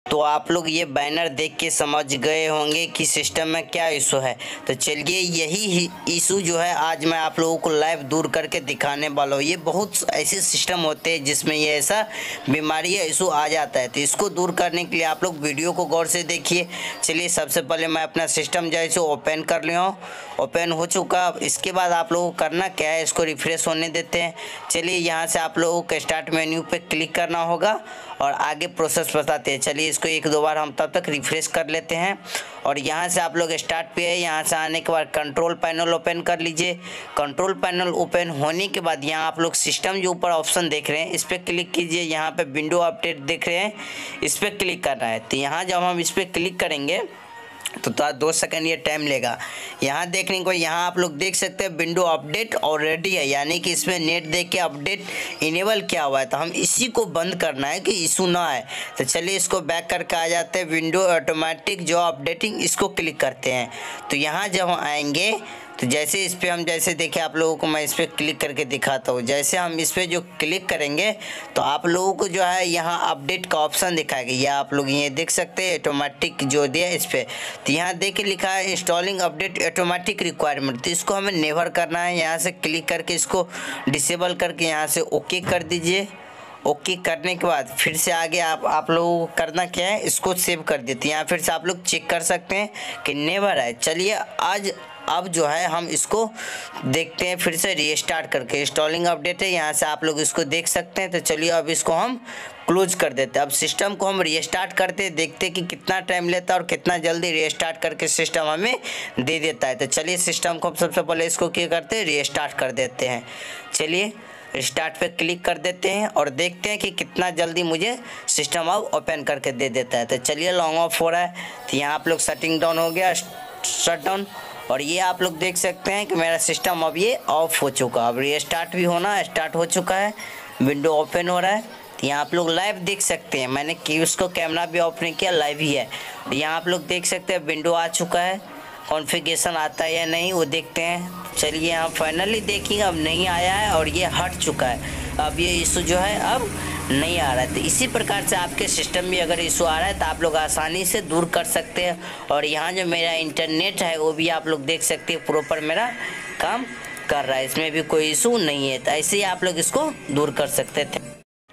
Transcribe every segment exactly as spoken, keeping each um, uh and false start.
तो आप लोग ये बैनर देख के समझ गए होंगे कि सिस्टम में क्या इशू है। तो चलिए यही इशू जो है आज मैं आप लोगों को लाइव दूर करके दिखाने वाला हूँ। ये बहुत ऐसे सिस्टम होते हैं जिसमें ये ऐसा बीमारी या इशू आ जाता है, तो इसको दूर करने के लिए आप लोग वीडियो को गौर से देखिए। चलिए सबसे पहले मैं अपना सिस्टम जो है सो ओपन कर लिया हूँ, ओपन हो चुका। इसके बाद आप लोगों को करना क्या है, इसको रिफ्रेश होने देते हैं। चलिए यहाँ से आप लोगों को स्टार्ट मेन्यू पे क्लिक करना होगा और आगे प्रोसेस बताते हैं। चलिए इसको एक दो बार हम तब तक रिफ्रेश कर लेते हैं और यहाँ से आप लोग स्टार्ट पे है। यहाँ से आने के बाद कंट्रोल पैनल ओपन कर लीजिए। कंट्रोल पैनल ओपन होने के बाद यहाँ आप लोग सिस्टम जो ऊपर ऑप्शन देख रहे हैं इस पर क्लिक कीजिए। यहाँ पे विंडो अपडेट देख रहे हैं, इस पर क्लिक करना है। तो यहाँ जब हम इस पर क्लिक करेंगे तो तो दो सेकंड ये टाइम लेगा। यहाँ देखने को यहाँ आप लोग देख सकते हैं विंडो अपडेट ऑलरेडी है, यानी कि इसमें नेट देख के अपडेट इनेबल किया हुआ है। तो हम इसी को बंद करना है कि इशू ना आए। तो चलिए इसको बैक करके आ जाते हैं, विंडो ऑटोमेटिक जो अपडेटिंग इसको क्लिक करते हैं। तो यहाँ जब हम आएंगे तो जैसे इस पर हम जैसे देखें आप लोगों को मैं इस पर क्लिक करके दिखाता हूँ। जैसे हम इस पर जो क्लिक करेंगे तो आप लोगों को जो है यहाँ अपडेट का ऑप्शन दिखाएगा। ये आप लोग ये देख सकते हैं ऑटोमेटिक जो दिया इस पर। तो यहाँ देख के लिखा है इंस्टॉलिंग अपडेट ऑटोमेटिक रिक्वायरमेंट, तो इसको हमें नेवर करना है। यहाँ से क्लिक करके इसको डिसेबल करके यहाँ से ओके कर दीजिए। ओके करने के बाद फिर से आगे आप आप लोगों को करना क्या है, इसको सेव कर देते हैं। यहाँ फिर से आप लोग चेक कर सकते हैं कि नेवर है। चलिए आज अब जो है हम इसको देखते हैं फिर से रीस्टार्ट करके। इंस्टॉलिंग अपडेट है, यहाँ से आप लोग इसको देख सकते हैं। तो चलिए अब इसको हम क्लोज कर देते हैं। अब सिस्टम को हम रीस्टार्ट करते हैं, देखते हैं कि कितना टाइम लेता है और कितना जल्दी रीस्टार्ट करके सिस्टम हमें दे देता है। तो चलिए सिस्टम को हम सबसे पहले इसको क्या करते हैं, रीस्टार्ट कर देते हैं। चलिए स्टार्ट पे क्लिक कर देते हैं और देखते हैं कि कितना जल्दी मुझे सिस्टम अब ओपन करके दे देता है। तो चलिए लॉन्ग ऑफ हो रहा है, तो यहाँ आप लोग शटिंग डाउन हो गया, शट डाउन। और ये आप लोग देख सकते हैं कि मेरा सिस्टम अब ये ऑफ हो चुका। अब रीस्टार्ट भी होना स्टार्ट हो चुका है, विंडो ओपन हो रहा है। तो यहाँ आप लोग लाइव देख सकते हैं, मैंने कि उसको कैमरा भी ऑफ नहीं किया, लाइव ही है। यहाँ आप लोग देख सकते हैं विंडो आ चुका है, कॉन्फ़िगरेशन आता है या नहीं वो देखते हैं। चलिए यहाँ फाइनली देखिए अब नहीं आया है और ये हट चुका है। अब ये इशू जो है अब नहीं आ रहा है। तो इसी प्रकार से आपके सिस्टम में अगर इशू आ रहा है तो आप लोग आसानी से दूर कर सकते हैं। और यहाँ जो मेरा इंटरनेट है वो भी आप लोग देख सकते हैं प्रॉपर मेरा काम कर रहा है, इसमें भी कोई इशू नहीं है। तो ऐसे ही आप लोग इसको दूर कर सकते थे।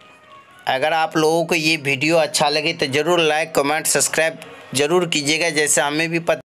अगर आप लोगों को ये वीडियो अच्छा लगे तो ज़रूर लाइक कमेंट सब्सक्राइब ज़रूर कीजिएगा, जैसे हमें भी पता